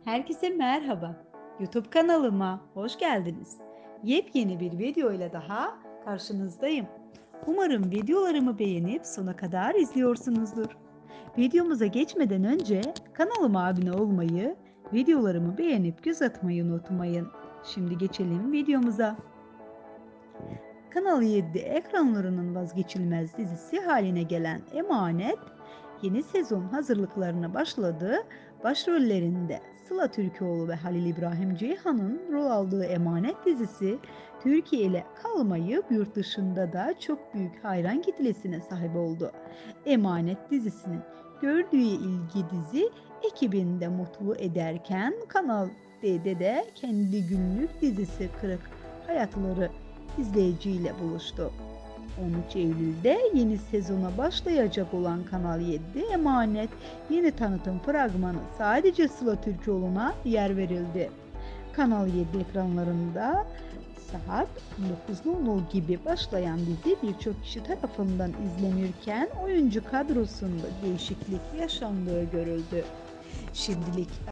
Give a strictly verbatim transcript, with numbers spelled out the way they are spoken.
Herkese merhaba. YouTube kanalıma hoş geldiniz. Yepyeni bir video ile daha karşınızdayım. Umarım videolarımı beğenip sona kadar izliyorsunuzdur. Videomuza geçmeden önce kanalıma abone olmayı, videolarımı beğenip göz atmayı unutmayın. Şimdi geçelim videomuza. Kanal yedi ekranlarının vazgeçilmez dizisi haline gelen Emanet, yeni sezon hazırlıklarına başladı. Başrollerinde Sıla Türkoğlu ve Halil İbrahim Ceyhan'ın rol aldığı Emanet dizisi, Türkiye ile kalmayıp yurt dışında da çok büyük hayran kitlesine sahip oldu. Emanet dizisinin gördüğü ilgi dizi ekibini de mutlu ederken Kanal D'de de kendi günlük dizisi Kırık Hayatları izleyiciyle buluştu. on üç Eylül'de yeni sezona başlayacak olan Kanal yedi Emanet yeni tanıtım fragmanı sadece Sıla Türkoğlu'na yer verildi. Kanal yedi ekranlarında saat dokuz gibi başlayan dizi birçok kişi tarafından izlenirken oyuncu kadrosunda değişiklik yaşandığı görüldü. Şimdilik